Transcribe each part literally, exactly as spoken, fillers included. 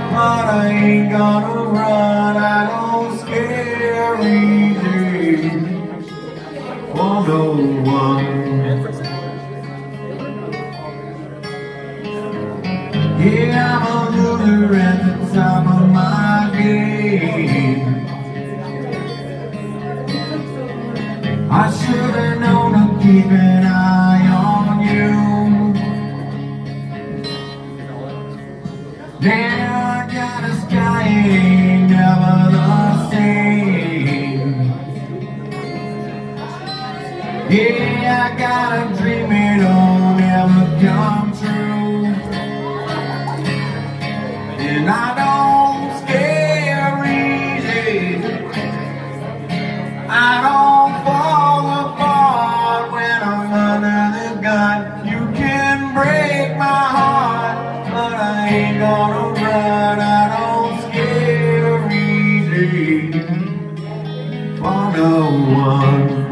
but I ain't gonna run. I don't scare easy for no one. Yeah, I'm a loser at the top of my game. I should have known to keep an eye on you. Yeah, I got a sky ain't never the same. Yeah, I got a dream it don't ever come true. And I don't scare easy. I don't fall apart when I'm under the gun. You can break my heart, but I ain't gonna run. I don't scare easy for no one.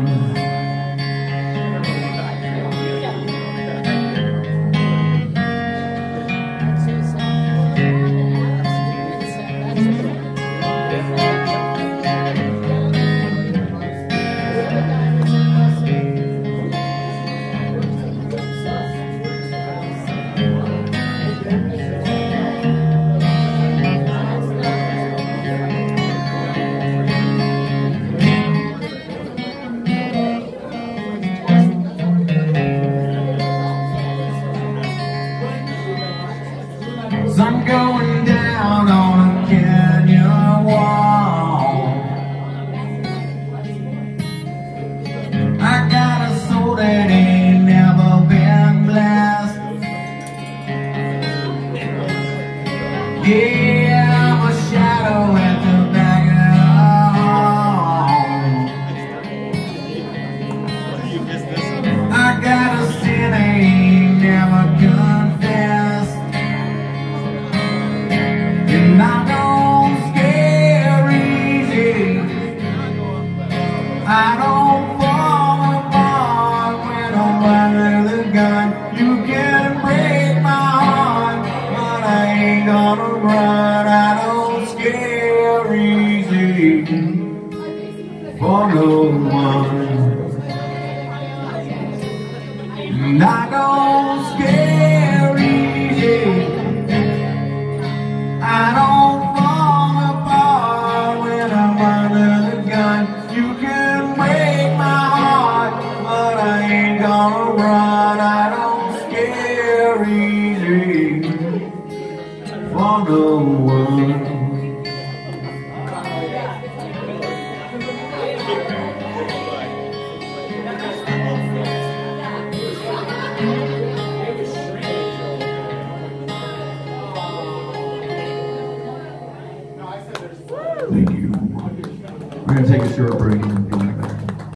I'm going down on a canyon wall. I got a soul that ain't never been blessed. Yeah, I'm a shadow at the back of the hall. I got a sin I ain't never confessed. And I don't scare easy. I don't fall apart when I'm under the gun. You can break my heart, but I ain't gonna run. I don't scare easy for no one. And I don't scare easy. I don't fall apart when I'm under the gun. You can break my heart, but I ain't gonna run. I don't scare easy for no one. Thank you. We're going to take a short break.